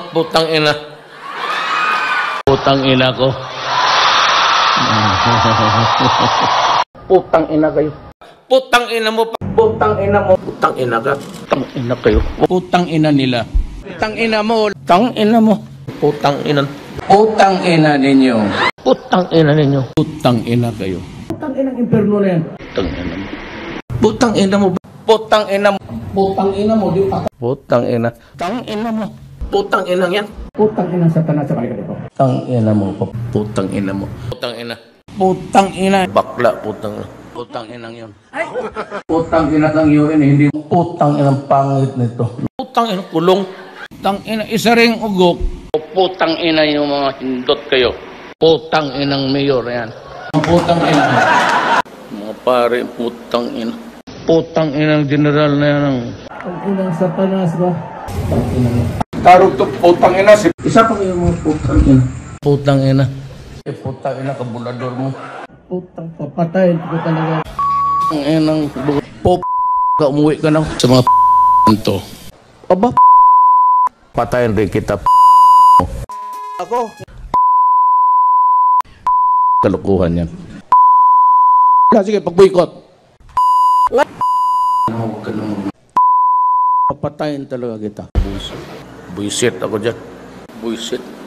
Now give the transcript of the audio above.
Putang ina. Putang ina ko. Putang ina kayo. Putang ina mo. Putang ina mo. Putang ina ka. Putang ina kayo. Putang ina nila. Putang ina mo. Putang ina mo. Putang ina. Putang ina ninyo. Putang ina ninyo. Putang ina kayo. Putang inang impierno na yan. Putang ina mo. Putang ina mo. Putang ina mo. Putang ina mo. Putang ina. Putang ina mo. Putang ina yan. Putang ina Satanas sa balikat ito. Putang ina mo. Putang ina mo. Putang ina. Putang ina. Bakla. Putang ina. Putang inang yun. Putang ina ng UN, hindi Putang inang pangit nito. Putang ina kulong. Putang ina isa ring ugok. Putang ina yung mga hindot kayo. Putang inang mayor yan. Putang ina. Mga pare, putang ina. Putang inang general na yan. ang inang Satanas ba? Putang ina mo. Tarog to putang ina. Isa pa kayo mga putang ina. Putang ina. Putang ina kabulador mo. Putang papatayin ko talaga. Ang inang pop ka umuwi ka na sa mga to. Aba patayin rin kita. Ako kalukuhan yan. Sige, pag-boycott. Papatayin talaga kita. Buisit ako dyan. Buisit.